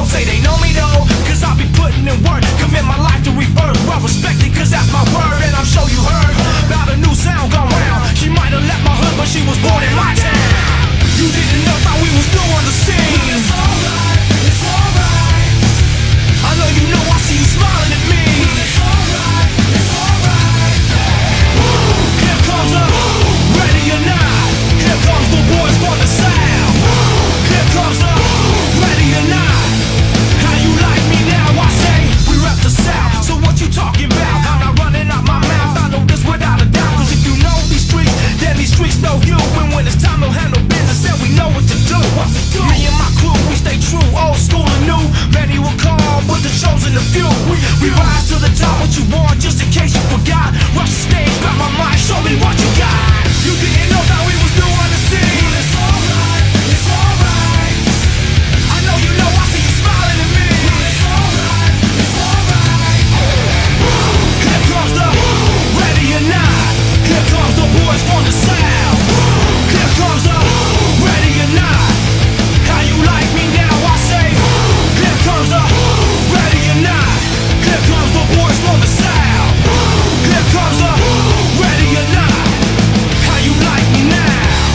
say they know me though, cause I be putting in work, commit my life to rebirth. Well respected, cause that's my word, and I'm sure you heard about a new sound gone round. She might have left my hood, but she was born in my town. You didn't know how we was new on the scene. It's alright, it's alright. I know you know, I see you smiling at me. It's alright, it's alright. Here comes the ready or not. Here comes the boys for the sound. Here comes the ready or not. How you like me now? I say we rep the South. So what you talking about? I'm not running out my mouth. I know this without a doubt. Cause if you know these streets, then these streets know you. And when it's time to handle business, then we know what to do. Me and my crew, we stay true, old school and new. Many will call, but the chosen a few. We rise to the top. What you want, just in case you forgot. Rush the stage, grab my mic, show me what you got. You didn't know that we was new on the scene. It's alright, it's alright. I know you know, I see you smiling at me. It's alright, it's alright. Here comes the ready or not. Here comes the boys from the South. Here comes the ready or not. How you like me now? I say here comes the ready or not. Here comes the boys from the South. Here comes the ready or not. How you like me now?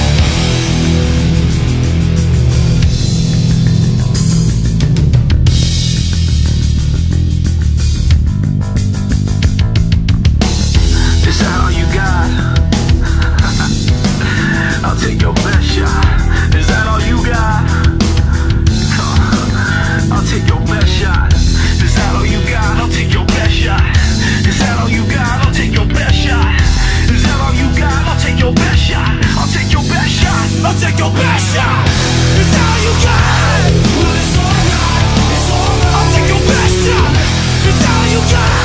Is that all you got? I'll take your best shot. Is that all you got? I'll take your best shot. Is that all you got? I'll take your best shot. Is that all you got? I'll take your best shot. Is that all you got? I'll take your best shot. I'll take your best shot. I'll take your best shot. Is that all you got? Well, it's alright. It's alright. I'll take your best shot. Is that all you got?